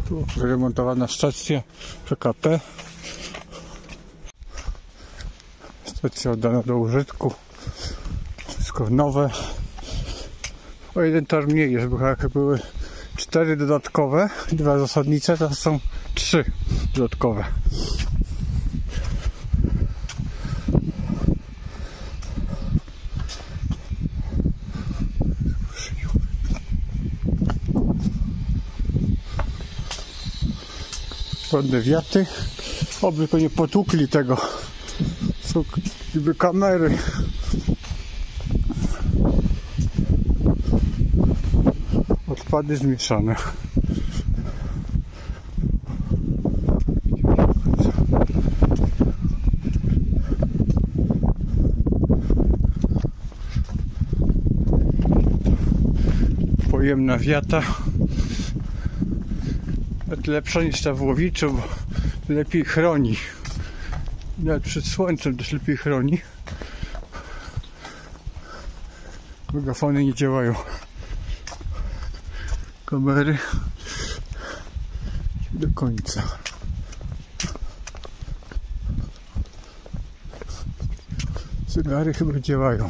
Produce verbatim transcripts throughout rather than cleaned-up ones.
Tu wyremontowana stacja P K P. Stacja oddana do użytku. Wszystko nowe. O jeden tor mniej jest, bo jak były cztery dodatkowe, dwa zasadnicze, teraz są trzy dodatkowe. Ładne wiaty. Oby tylko nie potłukli tego. Są niby kamery. Odpady zmieszane. Pojemna wiata. Lepsza niż ta w Łowiczu, bo lepiej chroni. Nawet przed słońcem też lepiej chroni. Megafony nie działają. Kamery do końca. Zegary chyba działają.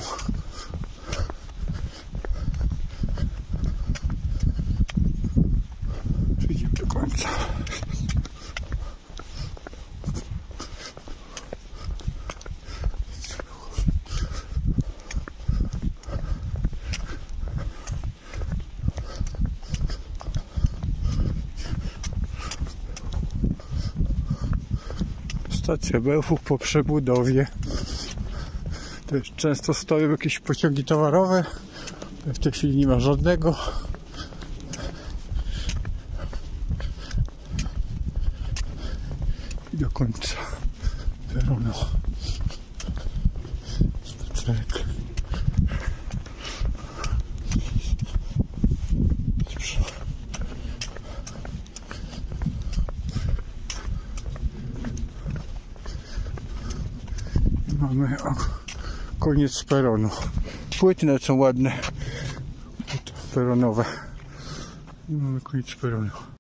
Idziemy do końca. Stacja Bełchów po przebudowie. Też często stoją jakieś pociągi towarowe. W tej chwili nie ma żadnego. I do końca peronu. Spacerek. Mamy o, koniec peronu. Płyty nawet są ładne, peronowe. I mamy koniec peronu.